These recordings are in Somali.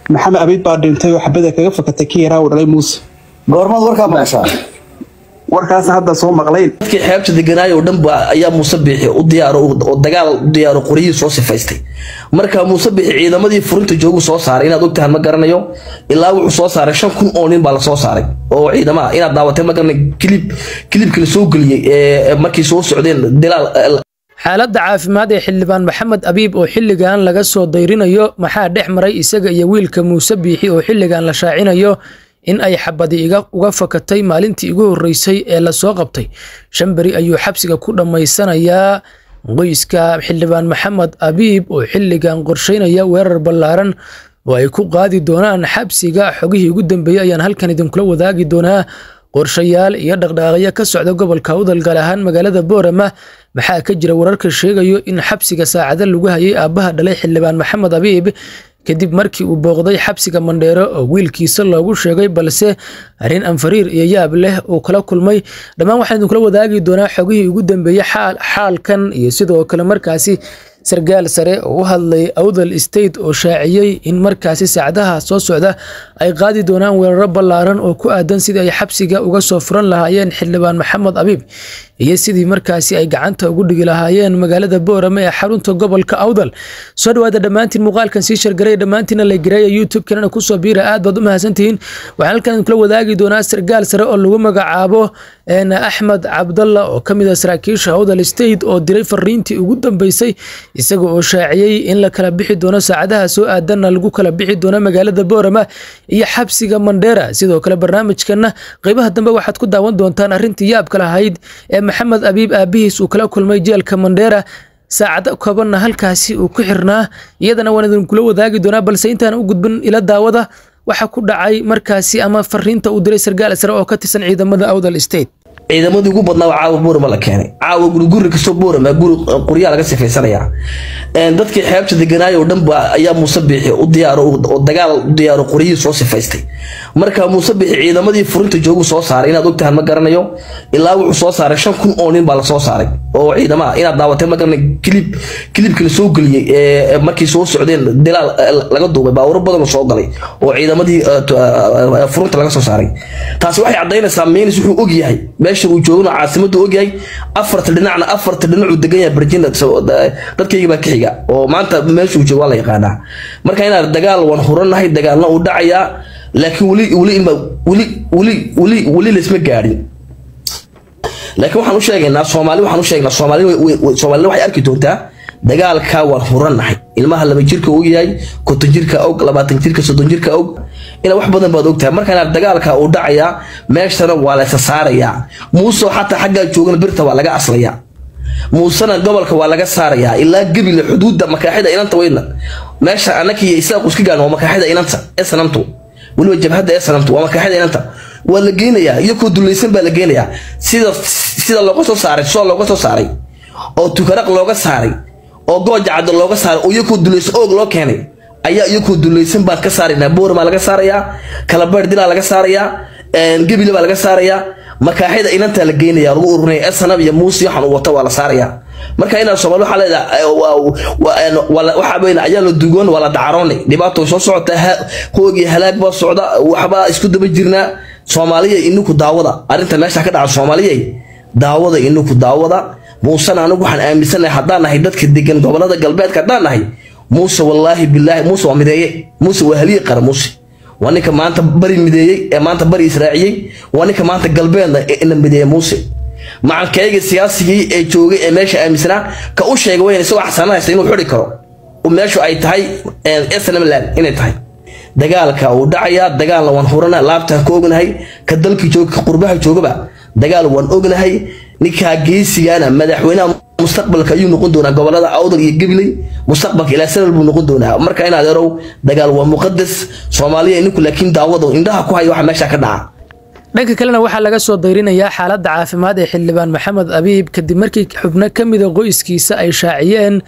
محمد أبيد بعد انتهى وحبذا كيف كتكيرا ولا موسى goormaad warkaa maqashaa warkaas hadda soo maqlayn dadkii xeebta deganaayo oo dhan ayaa Muuse Biixi u diyaaro oo dagaal u diyaaro qoriyo soo sifaystay marka Muuse Biixi ciidamadii furinta joogu soo saaray inaad ogtahay ma garanayo ilaa wuxuu soo saaray 5,000 oo nin baa la soo saaray oo ciidamada inaad daawatay ma garanay clip soo galiyay markii soo socdeen dilaal xaaladda caafimaad ee xildhibaan maxamed abiib oo xilligan laga soo dayrinayo maxaa dhex maray isaga iyo wiilka Muuse Biixi oo xilligan la shaacinayo in ay xabadi uga fakatay maalintii ugu horeysay ee la soo qabtay Shanbari ayuu xabsiga ku dhameysanayaa qoyska xildhibaan maxamed abiib oo xilligan qorsheynaya weerar ballaaran oo ay ku qaadi doonaan xabsiga xogihii ugu dambeeyay ayaan halkan idin kula wadaagi doonaa qorshayaal iyo dhaqdhaqaaqyo ka socda gobolka Awdal gaar ahaan magaalada Boorama maxaa ka jira wararka sheegayo in xabsiga saacada lagu hayay aabaha dhalay xildhibaan maxamed abiib kadib markii uu booqday xabsiga Mandheero oo wiilkiisa loogu sheegay balse arin anfariir iyo yaab leh oo kala kulmay dhamaan waxaan idin kula wadaagi doonaa xogihii ugu dambeeyay xaalkan iyo sidoo kale markaasi sargaal sare oo u hadlay Awdal State oo shaaciyay in markaasi saacadaha soo socda ay qaadi doonaan weeraro ballaaran oo ku aadan sidii ay xabsiga uga soo furan lahaayeen xildhibaan maxamed abiib iyo sidii markaasi ay gacanta ugu dhigi lahaayeen magaalada Boorama ee xarunta gobolka Awdal soo dhawaada dhamaantiin muuqaalkan si shargaray dhamaantiin la gareeyay YouTube kanana ku soo biira aad baad u mahadsantihiin waxaan halkan kula wadaagi doonaa sargaal sare oo lagu magacaabo Axmed Cabdalla oo kamid ah saraakiisha Awdal State oo diray fariintii ugu dambeysay isaga oo shaaciyay in la kala bixi doono saacadaha soo aadanna lagu kala bixi doono magaalada Boorama iyo xabsiga Mandheera sidoo kale barnaamijkana qaybaha dambe waxaad ku daawan doontaan arintii yaab kala ahayd ee maxamed abiib aabihiis uu kala kulmay jeelka Mandheera saacada kooban halkaasi uu ku xirnaa iyadana waan idin kula wadaagi doonaa balse intaan u gudbin ila daawada waxa ku dhacay markaasi ama fariinta uu diray sargaal sare oo ka tirsan ciidamada Awdal State ciidamadii ugu badnaa caawa Boorama la keenay caawa guri kasto Boorama qoriyaal laga sifaysanaya dadkii xeebta deganaayo oo dhan ayaa Muuse Biixi u diyaaro oo dagaal u diyaaro qoriyo soo sifaystay marka Muuse Biixi ciidamadii furinta joogu soo saaray inaad ogtahay ma garanayo ilaa wuxuu soo saaray 5,000 oo nin baa la soo saaray oo ciidamada inaad daawatay ma garanay clip soo galiyay markii soo socdeen dilaal laga duubay baawar badan soo galay oo ciidamadii furinta laga soo saaray taasi waxay cadeynaysaa meenis wuxuu og yahay uu joogno caasimadu og yahay afarta dhinac uu degan yahay Virginia dadkayga baa ka xiga oo maanta meesha uu joogo la yaqaana marka inaad dagaal wan huranahay dagaalna uu dhacaya laakiin wali leesma gaarin laakiin waxaan u sheegaynaa Soomaali waxay arki doontaa dagaalka waan huranahay ilmaha 2 jirka uu yahay 50 jirka og 20 jirka 30 jirka og ina wax badan baad ogtahay marka inaad dagaalka uu dhacaya meeshana waa la saaraya Muuse xataa xagga joogan birta waa laga aslaya Muusena gobolka waa laga saaraya ilaa gabil xuduudda makaaxida inanta weyna meesha anaki isaaq isku gaan oo makaaxida inanta esanamtu waliba jabhada esanamtu waa makaaxida inanta waa la geenaya iyo ku dulaysan baa la geenaya sida looga soo saaray oo tukaraq looga saaray oo gooja cad looga saaray oo iyagu dulaysan oo loo keenay ayaa iyagu dulaysan baa ka saarina Boorama laga saaraya kala bardila laga saaraya gabil baa laga saaraya makaaxida inanta la geenaya lagu ururnay sanab iyo Muuse waxan uu wato waa la saaraya marka ina Soomaali waxa leedahay waxa bayna ayaa la dugoon wala dhacaroonay dhibaato soo socota qoogi halaag ba socda waxba isku daba jirna Soomaaliya inuu daawada arinta meesha ka dhaca Soomaaliya daawada inuu daawada Muuse anagu waxaan aaminsanahay haddaan nahay dadka degan gobolada galbeedka haddaan nahay Muuse wallahi billahi Muuse waa mideeyay Muuse waa haliyay qara Muuse waa ninka maanta bari mideeyay ee maanta bari israaciyay waa ninka maanta galbeedna in mideeyay Muuse macalkayga siyaasigii ee joogay ee meesha aaminsanaa ka u sheegay weyn isoo xasanaysa inuu xuri karo oo meeshu ay tahay Islamland inay tahay dagaalka uu dhacaya dagaal waan hurana laabta ka ognahay ka dalkii joog ka qurbaha joogaba dagaal waan ognahay ninka geesigana madaxweynaha mustaqbalka ayuu noqon doonaa gobolada Awdal iyo Gabiley mustaqbalka ilaa sanad buu noqon doonaa marka inaad yarow dagaal waa muqaddas Soomaaliya inuu laakiin daawado indhaha ku hayo waxa meesha ka dhaca dhanka kalena waxa laga soo dayrinayaa xaaladda caafimaad ee xildhibaan maxamed abiib kadib markii xubno kamid ah qoyskiisa ay shaaciyeen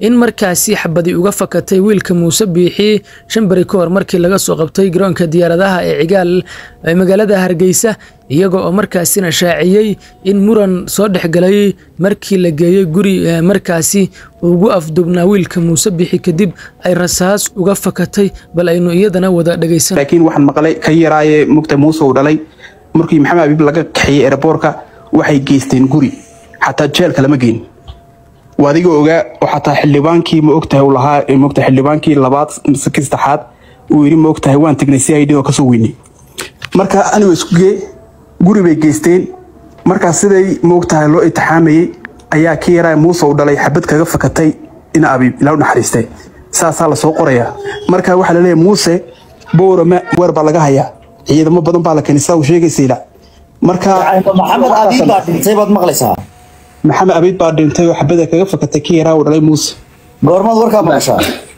in markaasi xabadi uga fakatay wiilka Muuse Biixi shanbari ka hor markii laga soo qabtay garoonka diyaaradaha ee Cigaal ee magaalada Hargeysa iyagoo oo markaasina shaaciyay in muran soo dhexgalay markii la geeyay guri markaasi ugu afdubnaa wiilka Muuse Biixi kadib ay rasaas uga fakatay bal aynu iyadana wada dhageysan laakiin waxaan maqlay ka yaraaye mugta Muuse uu dhalay markii Maxamed Abiib laga kaxiyay airportka waxay geysteen guri xataa jeelka lama geyn wadiga ogaa xataa xildhibaankii ma ogtahay uu lahaa mugta xildhibaankii labaad saddexaad uu yiri ma ogtahay waan tagnay si ay dhigo ka soo weynay marka anigu isku geey guri bay geysteen marka siday ma ogtahay loo itixaamayay ayaa ka yaraa Muuse uu dhalay xabad kaga fakatay in Abiib ilaa naxariistay saasa la soo qoraya marka waxa la leeyahay Muuse boorama warba laga hayaa ciidamo badan baa la keenay uu sheegaysiila marka Maxamed Abiib baa dhintay baad maqlaysaa Maxamed Abiib baa dhintay oo xabada kaga fakatay ka yaraa uu dhalay Muuse goormaad warka maqashaa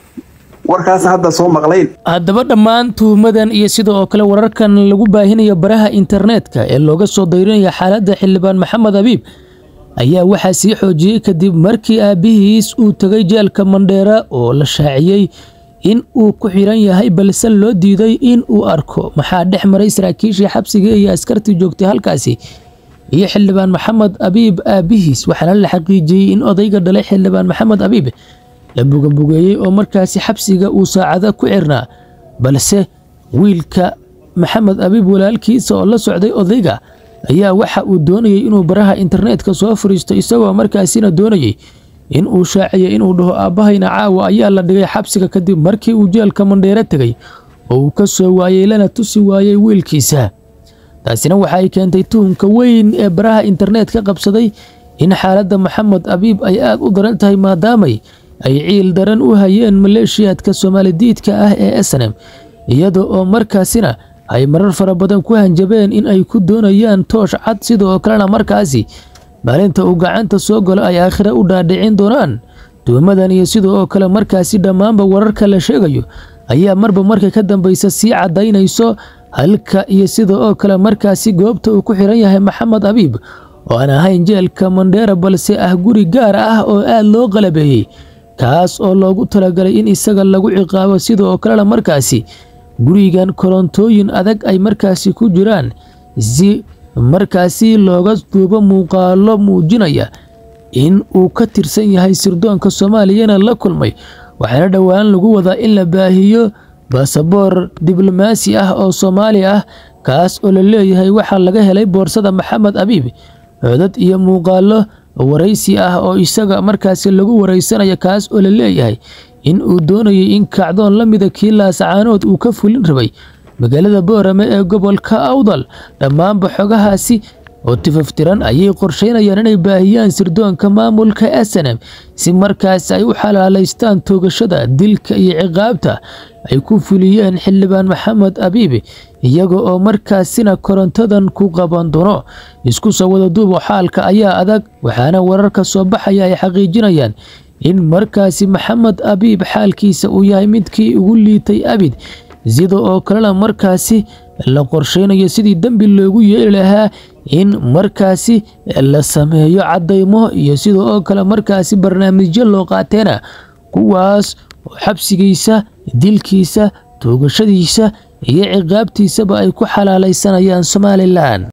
warkaas hadda soo maqlayn haddaba dhammaan tuhumadan iyo sidoo kale wararkan lagu baahinayo baraha internetka ee looga soo dayrinayo xaaladda xildhibaan Maxamed Abiib ayaa waxaa sii xoojiyay kadib markii aabihiis uu tagay jeelka Mandheera oo la shaaciyay in uu ku xiran yahay balse loo diiday in uu arko maxaa dhex maray saraakiishii xabsiga iyo askartii joogtay halkaasi iyo xildhibaan Maxamed Abiib aabihiis waxaana la xaqiijiyay in odayga dhalay xildhibaan Maxamed Abiib la bugabugeeyay oo markaasi xabsiga uu saacada ku xirnaa balse wiilka Maxamed Abiib walaalkiisa oo la socday odayga ayaa waxa uu doonayay inuu baraha internetka soo fariisto isagoo markaasina doonayay in uu shaaciyo inuu dhaho aabahayna caawa ayaa la dhigay xabsiga kadib markii uu jeelka Mandheera tagay oo uu ka soo waayay lana tusi waayay wiilkiisa taasina waxa ay keentay tuhunka weyn ee baraha internetka qabsaday in xaaladda Maxamed Abiib ay aad u daran tahay maadaamay ay ciil daran u hayeen maleeshiyadka Soomaalidiidka ah ee SNM iyadoo oo markaasina ay marar fara badan ku hanjabeen in ay ku doonayaan toosh cad sidoo kalena markaasi maalinta uu gacanta soo galo ay aakhira u dhaadhicin doonaan tuumadan iyo sidoo kale markaasi dhammaanba wararka la sheegayo ayaa marba marka ka dambaysa sii cadaynayso halka iyo sidoo kale markaasi goobta uu ku xiran yahay Maxamed Abiib oo aan ahayn jeelka Mandheera balse ah guri gaar ah oo aad loo qalabeeyay kaas oo loogu talagalay in isaga lagu ciqaabo sidoo kale markaasi gurigan korontooyin adag ay markaasi ku jiraan si markaasi looga duubo muuqaalo muujinaya in uu ka tirsan yahay sirdoonka Soomaaliyana la kulmay waxaana dhawaan lagu wadaa in la baahiyo baasaboor diblomaasi ah oo Soomaali ah kaas oo la leeyahay waxa laga helay boorsada Maxamed Abiib codad iyo muuqaalo waraysi ah oo isaga markaasi lagu wareysanayo kaas oo la leeyahay in uu doonayay in kacdoon la mid ah kii Laascaanood uu ka fulin rabay magaalada Boorame ee gobolka Awdal dhammaanba xogahaasi oo tifaftiran ayay qorsheynayaan inay baahiyaan sirdoonka maamulka SNM si markaas ay u xalaaleystaan toogashada dilka iyo ciqaabta ay ku fuliyeen xildhibaan Maxamed Abiib iyaga oo markaasina korontadan ku qaban doono isku soo wada duubo xaalka ayaa adag waxaana wararka soo baxaya ay xaqiijinayaan in markaasi Maxamed Abiib xaalkiisa uu yahay midkii ugu liitay abid sidoo kale markaasi la qorsheynayo sidii dambi loogu yeeli lahaa in markaasi la sameeyo cadeymo iyo sidoo kale markaasi barnaamijyo loo qaateena kuwaas oo xabsigiisa dilkiisa toogashadiisa iyo ciqaabtiisaba ay ku xalaaleysanayaan Somaliland